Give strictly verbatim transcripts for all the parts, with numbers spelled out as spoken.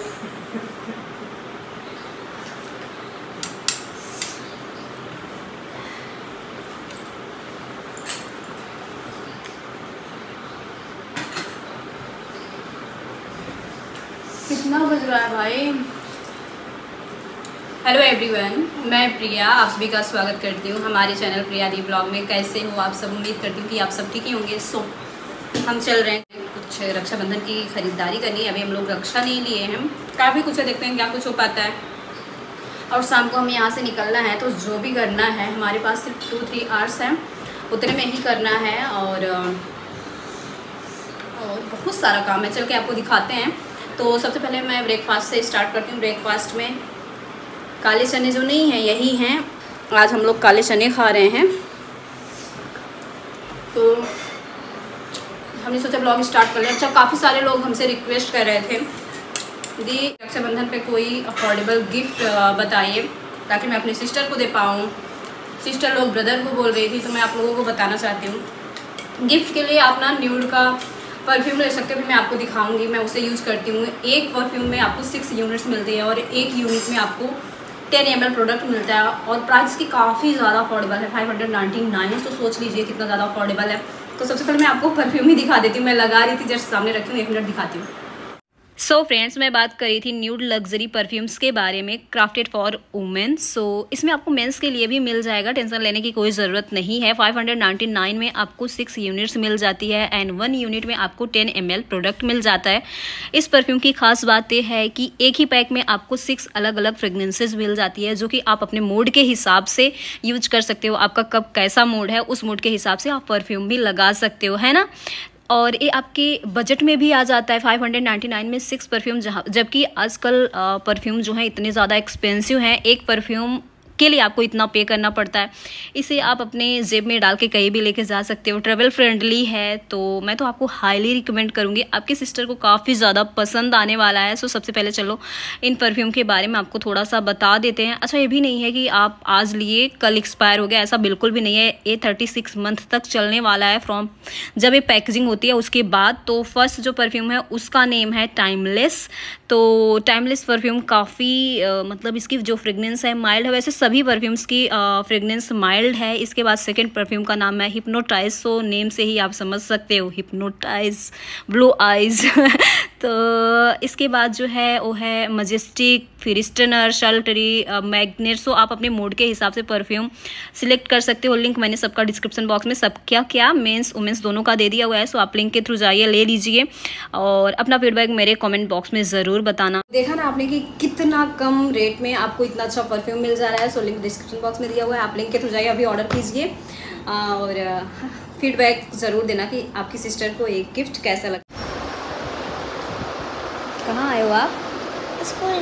कितना बज रहा है भाई। हेलो एवरीवन, मैं प्रिया आप सभी का स्वागत करती हूँ हमारे चैनल प्रिया दी ब्लॉग में। कैसे हो आप सब? उम्मीद करती हूँ कि आप सब ठीक ही होंगे। सो हम चल रहे हैं कुछ रक्षाबंधन की ख़रीदारी करनी। अभी हम लोग रक्षा नहीं लिए हैं, काफ़ी कुछ है, देखते हैं क्या कुछ हो पाता है। और शाम को हमें यहाँ से निकलना है, तो जो भी करना है हमारे पास सिर्फ टू थ्री आवर्स हैं, उतने में ही करना है। और, और बहुत सारा काम है, चल के आपको दिखाते हैं। तो सबसे पहले मैं ब्रेकफास्ट से स्टार्ट करती हूँ। ब्रेकफास्ट में काले चने जो नहीं हैं यही हैं, आज हम लोग काले चने खा रहे हैं। तो हमने सोचा ब्लॉग स्टार्ट कर लिया। अच्छा, काफ़ी सारे लोग हमसे रिक्वेस्ट कर रहे थे दी रक्षाबंधन पे कोई अफोर्डेबल गिफ्ट बताइए ताकि मैं अपनी सिस्टर को दे पाऊँ। सिस्टर लोग ब्रदर को बोल रही थी, तो मैं आप लोगों को बताना चाहती हूँ गिफ्ट के लिए आप ना न्यूड का परफ्यूम ले सकते हो। भी मैं आपको दिखाऊंगी, मैं उसे यूज़ करती हूँ। एक परफ्यूम में आपको सिक्स यूनिट्स मिलती है और एक यूनिट में आपको टेन एम एल प्रोडक्ट मिलता है। और प्राइस की काफ़ी ज़्यादा अफोर्डेबल है, फाइव हंड्रेड नाइन्टी नाइन। तो सोच लीजिए कितना ज़्यादा अफोर्डेबल है। तो सबसे पहले मैं आपको परफ्यूम ही दिखा देती हूँ। मैं लगा रही थी, जस्ट सामने रखी हूँ, एक मिनट दिखाती हूँ। सो so फ्रेंड्स, मैं बात कर रही थी न्यूड लग्जरी परफ्यूम्स के बारे में, क्राफ्टेड फॉर वुमेन। सो इसमें आपको मेंस के लिए भी मिल जाएगा, टेंशन लेने की कोई ज़रूरत नहीं है। फाइव हंड्रेड नाइन्टी नाइन में आपको सिक्स यूनिट्स मिल जाती है एंड वन यूनिट में आपको टेन एम एल प्रोडक्ट मिल जाता है। इस परफ्यूम की खास बात यह है कि एक ही पैक में आपको सिक्स अलग अलग फ्रेगनेंसेज मिल जाती है, जो कि आप अपने मूड के हिसाब से यूज कर सकते हो। आपका कब कैसा मूड है, उस मूड के हिसाब से आप परफ्यूम भी लगा सकते हो, है ना। और ये आपके बजट में भी आ जाता है। फाइव हंड्रेड नाइन्टी नाइन में सिक्स परफ्यूम, जहाँ जबकि आजकल परफ्यूम जो है इतने ज़्यादा एक्सपेंसिव हैं, एक परफ्यूम के लिए आपको इतना पे करना पड़ता है। इसे आप अपने जेब में डाल के कहीं भी लेके जा सकते हो, ट्रेवल फ्रेंडली है। तो मैं तो आपको हाईली रिकमेंड करूँगी, आपकी सिस्टर को काफ़ी ज़्यादा पसंद आने वाला है। सो सबसे पहले चलो इन परफ्यूम के बारे में आपको थोड़ा सा बता देते हैं। अच्छा, ये भी नहीं है कि आप आज लिए कल एक्सपायर हो गया, ऐसा बिल्कुल भी नहीं है। ये थर्टी सिक्स मंथ तक चलने वाला है फ्रॉम जब ये पैकेजिंग होती है उसके बाद। तो फर्स्ट जो परफ्यूम है उसका नेम है टाइमलेस। तो टाइमलेस परफ्यूम काफ़ी मतलब इसकी जो फ्रेगनेंस है माइल्ड है। वैसे सभी परफ्यूम्स की फ्रेगनेंस माइल्ड है। इसके बाद सेकंड परफ्यूम का नाम है हिप्नोटाइज। सो नेम से ही आप समझ सकते हो, हिप्नोटाइज, ब्लू आइज। तो इसके बाद जो है वो है मजेस्टिक, फिर स्टनर, शल्टरी, मैग्नेट। सो आप अपने मूड के हिसाब से परफ्यूम सिलेक्ट कर सकते हो। लिंक मैंने सबका डिस्क्रिप्शन बॉक्स में सब क्या क्या मेंस वुमेंस दोनों का दे दिया हुआ है। सो आप लिंक के थ्रू जाइए, ले लीजिए और अपना फीडबैक मेरे कमेंट बॉक्स में ज़रूर बताना। देखा ना आपने कि कितना कम रेट में आपको इतना अच्छा परफ्यूम मिल जा रहा है। सो लिंक डिस्क्रिप्शन बॉक्स में दिया हुआ है, आप लिंक के थ्रू जाइए, अभी ऑर्डर कीजिए और फीडबैक ज़रूर देना कि आपकी सिस्टर को एक गिफ्ट कैसा लगा। कहाँ आए हो आप? स्कूल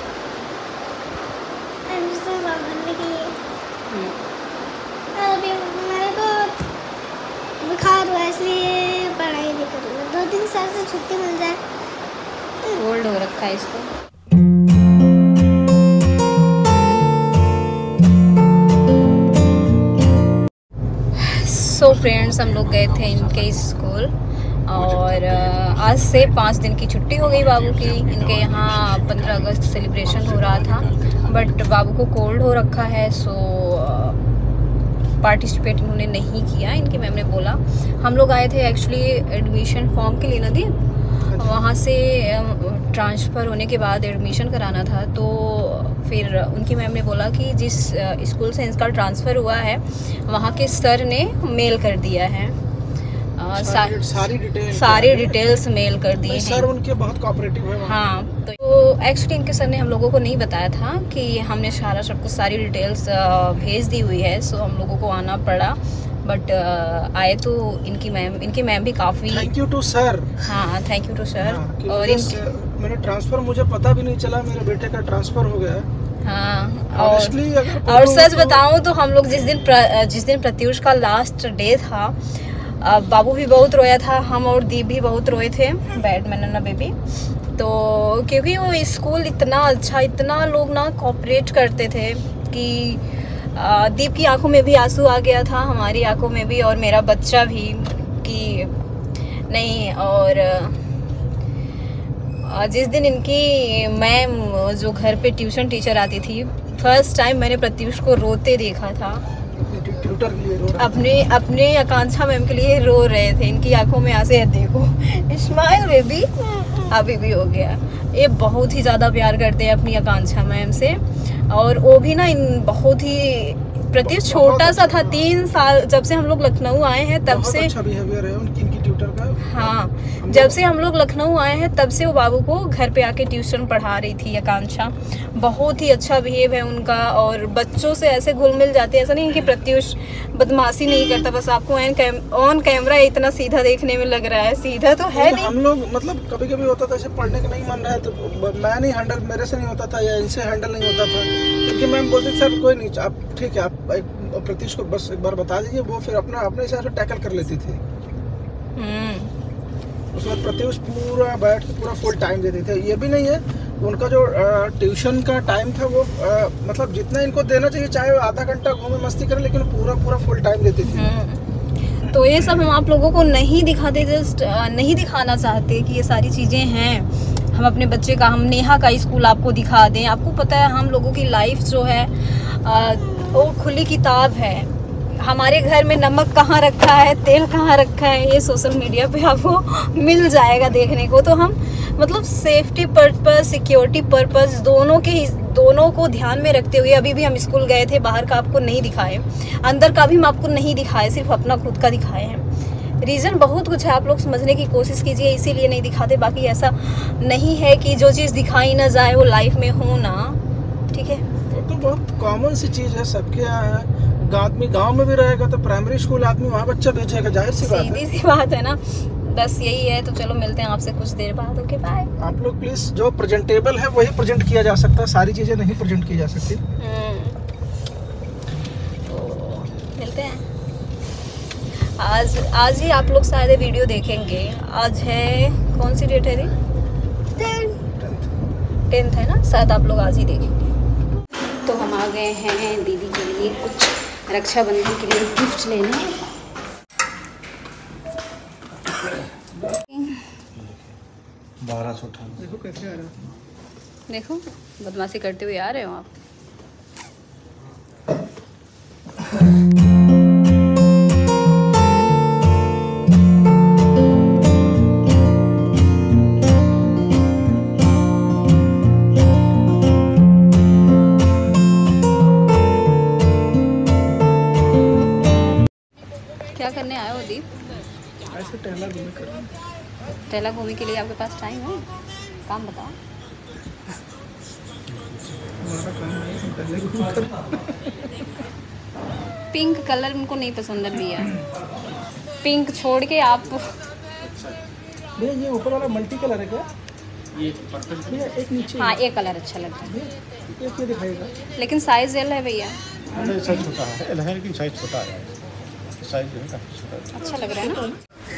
अभी मेरे को बुखार हुआ इसलिए पढ़ाई नहीं करूँगा। दो तीन साल से छुट्टी मिल जाए। कोल्ड हो रखा है इसको। सो so फ्रेंड्स, हम लोग गए थे इनके स्कूल और आज से पाँच दिन की छुट्टी हो गई बाबू की। इनके यहाँ पंद्रह अगस्त सेलिब्रेशन हो रहा था, बट बाबू को कोल्ड हो रखा है। सो पार्टिसिपेट इन्होंने नहीं किया, इनकी मैम ने बोला। हम लोग आए थे एक्चुअली एडमिशन फॉर्म के लिए ना दी, वहाँ से ट्रांसफ़र होने के बाद एडमिशन कराना था। तो फिर उनकी मैम ने बोला कि जिस स्कूल से इसका ट्रांसफ़र हुआ है वहाँ के सर ने मेल कर दिया है, आ, सारी सारी डिटेल्स सारी डिटेल्स मेल कर दिए हैं। सर उनके बहुत कोऑपरेटिव है। हाँ, तो एक्चुअली इनके सर ने हम लोगों को नहीं बताया था कि हमने सारा सबको सारी डिटेल्स भेज दी हुई है। सो हम लोगों को आना पड़ा, बट uh, आए तो इनकी मैम इनकी मैम भी काफ़ी थैंक यू टू सर। हाँ, थैंक यू टू सर। और मेरे ट्रांसफ़र मुझे पता भी नहीं चला, मेरे बेटे का ट्रांसफ़र हो गया। हाँ, और, और सच बताऊँ तो हम लोग जिस दिन प्र, जिस दिन प्रत्युष का लास्ट डे था, बाबू भी बहुत रोया था, हम और दीप भी बहुत रोए थे, बैड मैनना बेबी। तो क्योंकि वो स्कूल इतना अच्छा, इतना लोग ना कोऑपरेट करते थे कि दीप की आंखों में भी आंसू आ गया था, हमारी आंखों में भी, और मेरा बच्चा भी कि नहीं। और जिस दिन इनकी मैम जो घर पे ट्यूशन टीचर आती थी, फर्स्ट टाइम मैंने प्रत्युष को रोते देखा था। ट्यूटर के लिए रो रहा अपने अपने आकांक्षा मैम के लिए रो रहे थे। इनकी आंखों में आंसू है, देखो स्माइल बेबी अभी भी हो गया। ये बहुत ही ज़्यादा प्यार करते हैं अपनी आकांक्षा मैम से, और वो भी ना इन बहुत ही प्रत्युष छोटा सा था, तीन साल जब से हम लोग लखनऊ आए हैं तब से अच्छा बिहेवियर है उनकी, इनकी ट्यूटर का। हाँ, जब से हम लोग लखनऊ आए हैं तब से वो बाबू को घर पे आके ट्यूशन पढ़ा रही थी आकांक्षा। बहुत ही अच्छा बिहेव है उनका, और बच्चों से ऐसे घुल मिल जाते हैं। ऐसा नहीं कि प्रत्युष बदमाशी नहीं करता, बस आपको ऑन कैमरा इतना सीधा देखने में लग रहा है, सीधा तो है नहीं। हम लोग मतलब कभी कभी होता था ऐसे पढ़ने का नहीं मन रहा है तो मैं नहीं हैंडल, मेरे से नहीं होता था या इनसे हैंडल नहीं होता था, क्योंकि मैम बोलती सर कोई नहीं, आप ठीक है, आप प्रत्युष को बस एक बार बता दीजिए, वो फिर अपना अपने हिसाब से टैकल कर लेती थी। उसके बाद प्रत्युष पूरा बैठ के पूरा फुल टाइम देते थे। ये भी नहीं है, उनका जो ट्यूशन का टाइम था वो आ, मतलब जितना इनको देना चाहिए, चाहे वो आधा घंटा घूमे मस्ती करे, लेकिन पूरा पूरा फुल टाइम देती थी। तो ये सब हम आप लोगों को नहीं दिखाते, जस्ट नहीं दिखाना चाहते कि ये सारी चीज़ें हैं। हम अपने बच्चे का, हम नेहा का स्कूल आपको दिखा दें। आपको पता है हम लोगों की लाइफ जो है आ, वो खुली किताब है। हमारे घर में नमक कहाँ रखा है, तेल कहाँ रखा है, ये सोशल मीडिया पे आपको मिल जाएगा देखने को। तो हम मतलब सेफ्टी पर्पस, सिक्योरिटी पर्पस दोनों के दोनों को ध्यान में रखते हुए अभी भी हम स्कूल गए थे। बाहर का आपको नहीं दिखाए, अंदर का भी हम आपको नहीं दिखाए, सिर्फ अपना खुद का दिखाए हैं। रीज़न बहुत कुछ है, आप लोग समझने की कोशिश कीजिए, इसीलिए नहीं दिखाते। बाकी ऐसा नहीं है कि जो चीज़ दिखाई ना जाए वो लाइफ में हो ना, ठीक है। तो बहुत कॉमन सी चीज़ है, सबके यहाँ है। आदमी गांव में भी रहेगा तो प्राइमरी स्कूल आदमी वहाँ बच्चा भेजेगा, जाहिर सी बात है, सीधी सी बात है ना। बस यही है। तो चलो मिलते हैं आपसे कुछ देर बाद। Okay bye. आप लोग प्लीज, जो प्रेजेंटेबल है वही प्रेजेंट किया जा सकता है, सारी चीजें नहीं प्रेजेंट की जा सकती। तो मिलते हैं। आज आज ही आप लोग शायद वीडियो देखेंगे। आज है कौन सी डेट है दी? टेंथ है ना, शायद आप लोग आज ही देखेंगे। तो हम आ गए हैं दीदी के लिए कुछ रक्षाबंधन के लिए गिफ्ट लेने। बारह सौ अठानवे देखो कैसे आ रहा है। देखो बदमाशी करते हुए आ रहे हो आप। क्या करने आए हो दीप? ऐसे टहला घूमी कर रहा हूं। टहला घूमी के लिए आपके पास टाइम है? काम बताओ। हमारा काम है हम टहले घूमी कर रहे हैं। पिंक कलर उनको नहीं पसंद है भैया, पिंक छोड़ के आप। भैया ये ऊपर वाला मल्टी कलर है क्या? ये पर्पल भैया, एक नीचे। हाँ ये कलर अच्छा लगता है, ये क्या दिखाएगा? लेकिन साइज एल है भैया। साइज छोटा है, एल है लेकिन साइज छोटा है, साइज जो है काफी छोटा है। अच्छा लग रहा है ना।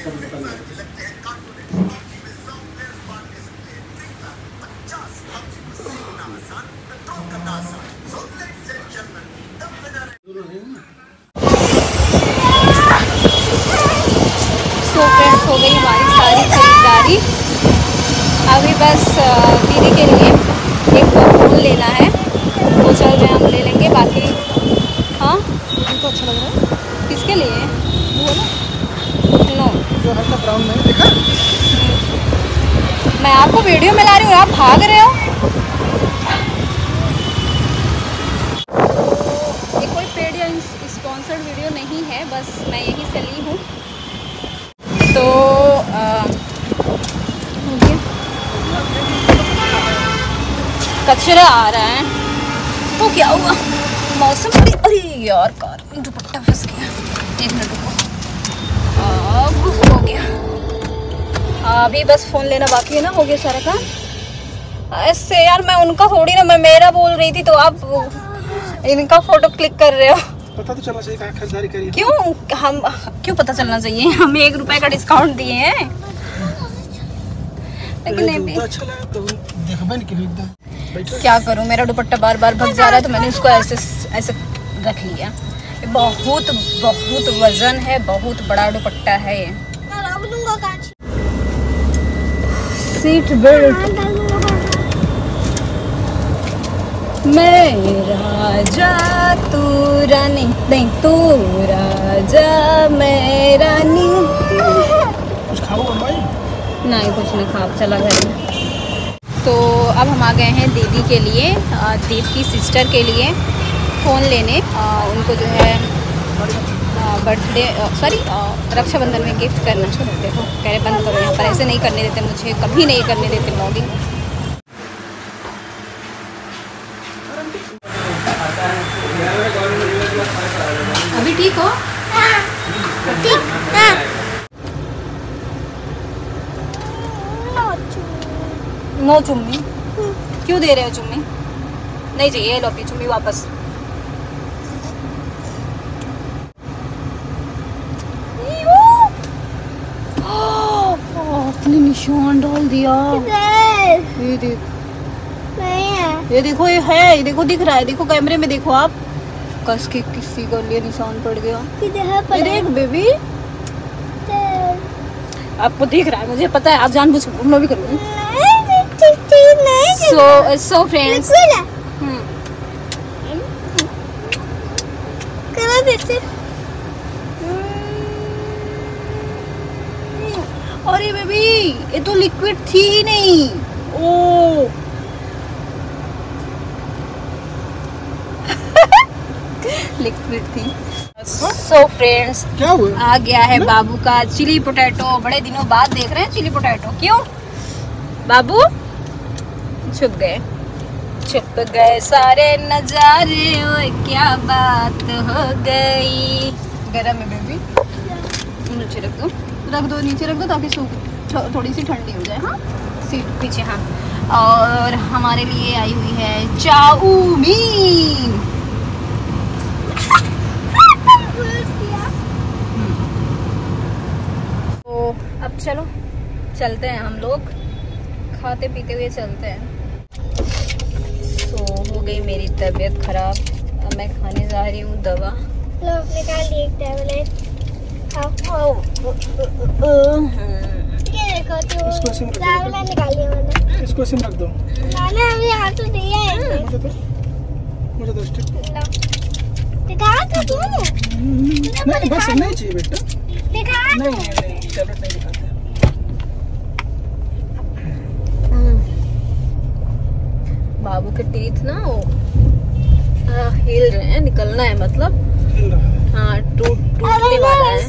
सो फ्रेंड्स, हो गई हमारी सारी खरीदारी। अभी बस दीदी के लिए एक फोन लेना है, वो चल रहे हम ले लेंगे। बाकी हाँ तो अच्छा लग रहा है। किसके लिए? वो ना नो, जो हल्का ब्राउन में देखा। मैं आपको वीडियो में ला रही हूँ, आप भाग रहे हो। ये कोई पेड या स्पॉन्सर्ड वीडियो नहीं है, बस मैं यहीं से ली हूँ। तो आ, कचरा आ रहा है तो क्या हुआ? मौसम भी, अरे यार कार दुपट्टा फंस गया। एक मिनट रुको, अब हो गया। अभी बस फ़ोन लेना बाकी है ना, हो गया सारा काम। ऐसे यार मैं उनका थोड़ी ना, मैं मेरा बोल रही थी तो आप इनका फ़ोटो क्लिक कर रहे हो। पता तो चलना चाहिए कहाँ खरीदारी करी है। क्यों हम क्यों पता चलना चाहिए? हमें एक रुपए का डिस्काउंट दिए हैं। लेकिन नहीं, अच्छा लगा तो देखबे नहीं एकदम। क्या करूं, मेरा दुपट्टा बार बार भग जा रहा है तो मैंने उसको ऐसे ऐसे रख लिया। बहुत बहुत वजन है, बहुत बड़ा दुपट्टा है ये। Seat belt. मैं राजा तू रानी, नहीं तू राजा मैं रानी। कुछ खाओ भाई? नहीं कुछ नहीं खा, चला घर में। तो अब हम आ गए हैं दीदी के लिए, दीदी की सिस्टर के लिए फ़ोन लेने। उनको जो है बर्थडे सॉरी रक्षाबंधन में गिफ्ट करना। देखो कह रहे बंद करो, यहाँ पर ऐसे नहीं करने देते, मुझे कभी नहीं करने देते ब्लॉगिंग। अभी ठीक हो? ठीक है। नो चुम्मी। क्यों दे रहे हो चुम्मी? नहीं चाहिए, लो अपनी चुम्मी वापस। अपने निशान डाल दिया। ये देख, नहीं है। ये देखो, ये है, ये देखो दिख रहा है, देखो कैमरे में देखो आप। कस के किसी का लिए निशान पड़ गया। ये देख बेबी, आपको दिख रहा है, मुझे पता है, आप जानबूझ कर, मैं भी करूँगी। सो सो फ्रेंड्स, अरे बेबी ये तो लिक्विड थी ही नहीं। ओ लिक्विड थी। सो फ्रेंड्स, क्या हुआ? आ गया है बाबू का चिली पोटैटो। बड़े दिनों बाद देख रहे हैं चिली पोटैटो। क्यों बाबू? छुप गए, छुप गए सारे नजारे, ओए क्या बात हो गई। गरम है बेबी, नीचे रख दो, रख दो नीचे रख दो ताकि सूख थोड़ी सी ठंडी हो जाए। हाँ सीट पीछे। हाँ, और हमारे लिए आई हुई है चाउमीन। तो अब चलो चलते हैं, हम लोग खाते पीते हुए चलते हैं। तो हो गई मेरी तबीयत खराब, अब मैं खाने जा रही हूँ दवा। लो निकाल ली एक टैबलेट। आओ ये देखो तो इसको सिम रख दो। टैबलेट निकाल लिया मैंने। इसको सिम रख दो। मैंने अभी हाथ तो दिया है। मुझे तो मुझे तो स्टिक दिखा तो दो। नहीं बस नहीं चाहिए बेटा। दिखा नहीं नहीं टैबलेट नहीं दिखाते। बाबू के टीथ ना वो आ, हिल रहे हैं, निकलना है मतलब। हिल रहा है। हाँ टूट टूटने वाला है,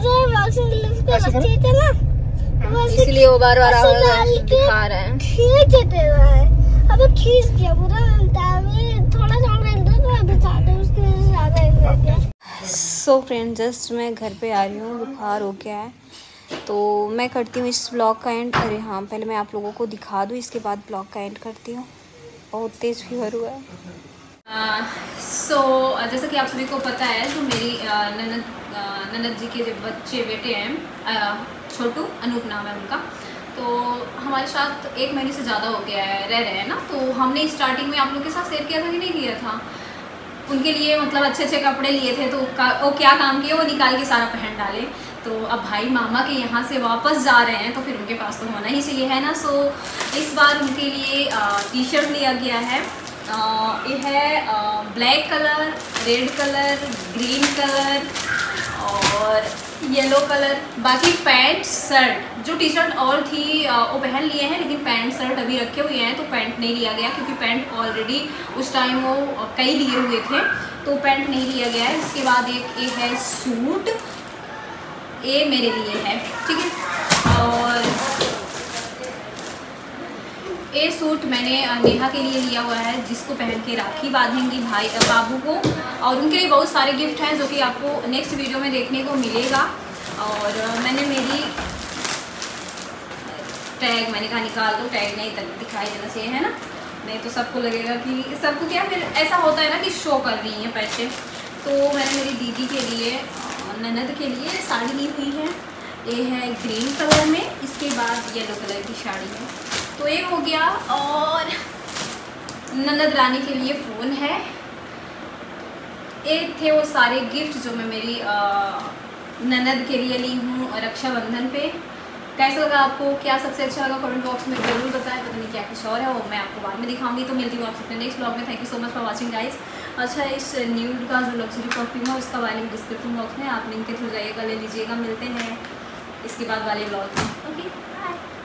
इसलिए वो बार बार दिखा रहे हैं। खींच दे रहा है, अब खींच दिया पूरा। थोड़ा सा बचा दो, उसके ज्यादा हो गया। सो फ्रेंड, जस्ट मैं घर पे आ रही हूँ, बुखार हो गया है, तो मैं करती हूँ इस ब्लॉग का एंड। अरे हाँ, पहले मैं आप लोगों को दिखा दूँ, इसके बाद ब्लॉग का एंड करती हूँ। बहुत तेज़ फीवर हुआ है। सो uh, so, जैसा कि आप सभी को पता है, जो मेरी uh, ननद uh, ननद जी के जो बच्चे बेटे हैं, uh, छोटू, अनूप नाम है उनका, तो हमारे साथ एक महीने से ज़्यादा हो गया है, रह रहे हैं ना। तो हमने स्टार्टिंग में आप लोग के साथ शेयर किया था कि नहीं किया था, उनके लिए मतलब अच्छे अच्छे कपड़े लिए थे, तो वो क्या काम किए, वो निकाल के सारा पहन डाले। तो अब भाई मामा के यहाँ से वापस जा रहे हैं, तो फिर उनके पास तो होना ही चाहिए, है ना। सो इस बार उनके लिए टी शर्ट लिया गया है। ये है black colour, red colour, green colour और येलो कलर। बाकी पैंट शर्ट, जो टी शर्ट और थी वो पहन लिए हैं, लेकिन पैंट शर्ट अभी रखे हुए हैं, तो पैंट नहीं लिया गया, क्योंकि पैंट ऑलरेडी उस टाइम वो कई लिए हुए थे, तो पैंट नहीं लिया गया है। इसके बाद एक ये है सूट, ये मेरे लिए है, ठीक है। और ये सूट मैंने नेहा के लिए लिया हुआ है, जिसको पहन के राखी बांधेंगी भाई बाबू को, और उनके लिए बहुत सारे गिफ्ट हैं जो कि आपको नेक्स्ट वीडियो में देखने को मिलेगा। और मैंने मेरी टैग मैंने कहा निकाल दो, टैग नहीं तक दिखाई देना चाहिए, है ना, नहीं तो सबको लगेगा कि सबको क्या फिर ऐसा होता है ना कि शो कर रही हैं पैसे। तो मैंने मेरी दीदी के लिए, ननद के लिए साड़ी ली हुई है। ये है ग्रीन कलर में, इसके बाद येलो कलर की साड़ी है, तो ये हो गया। और ननद रानी के लिए फ़ोन है। ये थे वो सारे गिफ्ट जो मैं मेरी आ, ननद के लिए ली हूँ रक्षाबंधन पे। कैसा लगा आपको, क्या सबसे अच्छा लगा कमेंट बॉक्स में जरूर बताएं। पता नहीं क्या कुछ और है वो मैं आपको बाद में दिखाऊंगी। तो मिलती हूँ आपसे अपने नेक्स्ट ब्लॉग में। Thank you so much for watching guys. अच्छा, इस न्यूड का जो लग्जरी परफ्यूम है उसका वाली डिस्क्रिप्शन बॉक्स में आप लिंक के थ्रू जाइएगा, ले लीजिएगा। मिलते हैं इसके बाद वाले ब्लॉग में। Okay bye.